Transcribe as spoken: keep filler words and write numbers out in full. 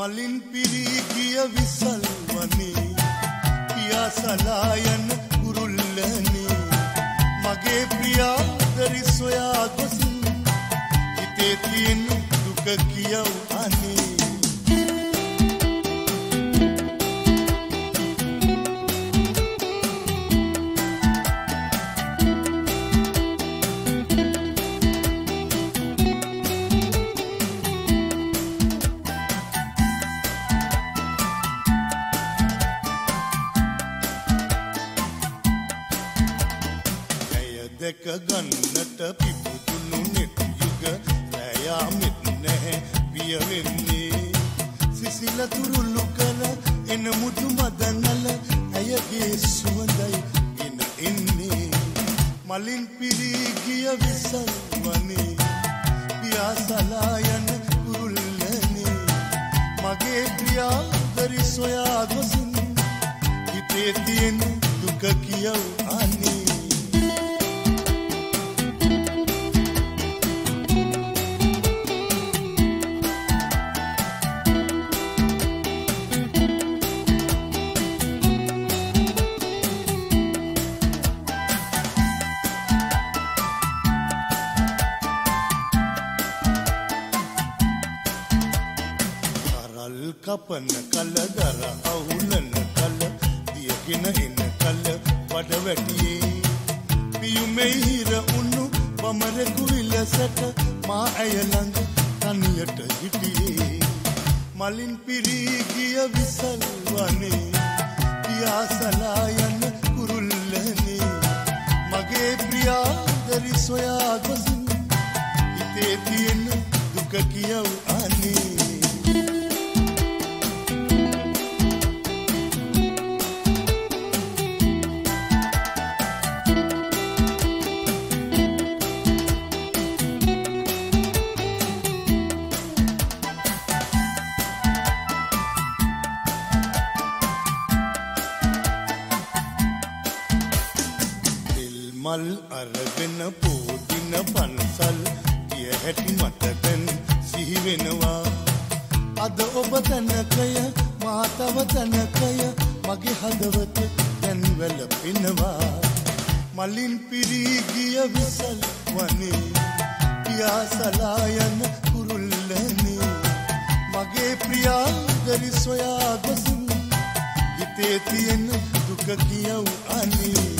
මලින් පිරී ගිය විසල් වනේ පියා සලා යන කුරුල්ලනේ මගේ ප්‍රියාදරි සොයා ගොසින් හිතේ තියෙන දුක කියව අනේ දැක ගන්නට පිපුතුණු නෙත් යුග රැයා මෙත් නැහැ පිය වෙන්නේ සිසිල තුරුළු කල එන මුතු මදනල ඇයගේ සුවඳයි එන එන්නේ මලින් පිරී ගිය විසල් වනේ පියා සලා යන කුරුල්ලනේ මගේ ප්‍රියාදරි සොයා ගොසින් හිතේ තියෙන දුක කියව අනේ කපන කල දර අවුලන කල දියගෙන එන කල වඩ වැටියේ පියුමේ හිර උණු බමරෙකු විලසට මා ඇය ළඟ තනියට හිටියේ මලින් පිරී ගිය විසල් වනේ පියා සලා යන කුරුල්ලනේ මගේ ප්‍රියාදරි සොයා ගොසින් හිතේ තියෙන දුක කියව අනේ මල් අරගෙන පොදින පන්සල් කිය හැටි මට දැන් සිහි වෙනවා අද ඔබ තනකය මා තව තනකය මගේ හදවත දැන් වැළපෙනවා මලින් පිරී ගිය විසල් වනේ පියා සලා යන කුරුල්ලනේ මගේ ප්‍රියාදරි සොයා ගොසින් හිතේ තියෙන දුක කියව අනේ